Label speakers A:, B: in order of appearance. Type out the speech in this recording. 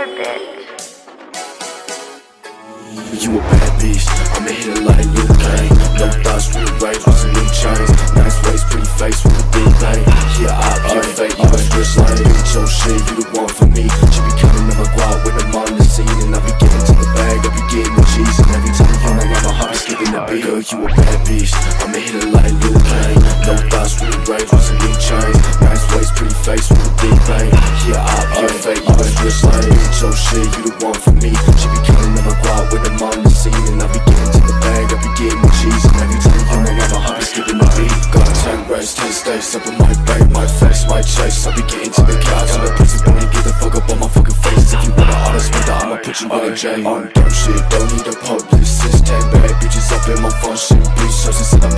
A: better bitch.
B: You a bad bitch, I'ma hit it like Luke Kane. No thoughts, real rage with some new chains. Nice waist, pretty face with a big bang. Yeah, you're fake, you a switch line. Bitch, your shit, you the one for me. She be counting on my guap when I'm on the scene. And I be getting to the bag, I be getting the cheese. And every time you run around my heart, be skipping the beat. Girl, you a bad bitch, I'ma hit it like Luke Kane. No thoughts, real rage with some new chains. Nice waist, pretty face with a big bang. Yeah, you're fake, you a switch line. Bitch, your shit, you the one for me. She be counting on my guap when I'm on the scene. And I be getting to the bag, I be getting the cheese. And every time you run around my heart, be skipping the beat. Got 10 racks, 10 stacks up in my back, my face, my chest. I be getting to the couch, and the pussy boy, get the fuck up on my fucking face. If you want an honest murder, I'ma put you in a jail. On dumb shit, don't need a publicist. 10 bad bitches up in my function. Bitch, so since I'm